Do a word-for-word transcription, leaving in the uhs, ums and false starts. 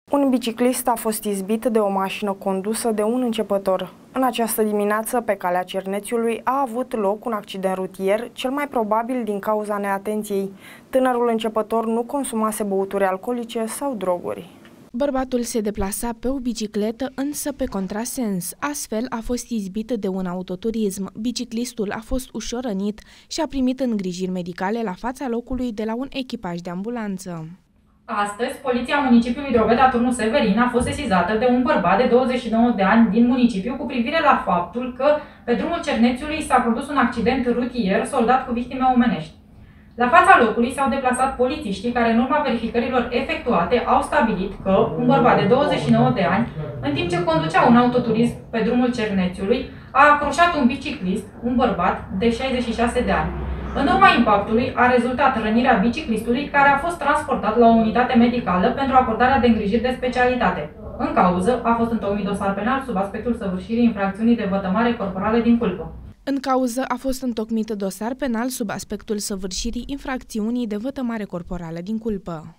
Un biciclist a fost izbit de o mașină condusă de un începător. În această dimineață, pe calea Cernețiului, a avut loc un accident rutier, cel mai probabil din cauza neatenției. Tânărul începător nu consumase băuturi alcoolice sau droguri. Bărbatul se deplasa pe o bicicletă, însă pe contrasens. Astfel a fost izbit de un autoturism. Biciclistul a fost ușor rănit și a primit îngrijiri medicale la fața locului de la un echipaj de ambulanță. Astăzi, poliția municipiului Drobeta Turnul Severin a fost sesizată de un bărbat de douăzeci și nouă de ani din municipiu cu privire la faptul că pe drumul Cernețiului s-a produs un accident rutier soldat cu victime omenești. La fața locului s-au deplasat polițiștii care, în urma verificărilor efectuate, au stabilit că un bărbat de douăzeci și nouă de ani, în timp ce conducea un autoturism pe drumul Cernețiului, a acroșat un biciclist, un bărbat de șaizeci și șase de ani. În urma impactului a rezultat rănirea biciclistului, care a fost transportat la o unitate medicală pentru acordarea de îngrijiri de specialitate. În cauză a fost întocmit dosar penal sub aspectul săvârșirii infracțiunii de vătămare corporală din culpă. În cauză a fost întocmit dosar penal sub aspectul săvârșirii infracțiunii de vătămare corporală din culpă.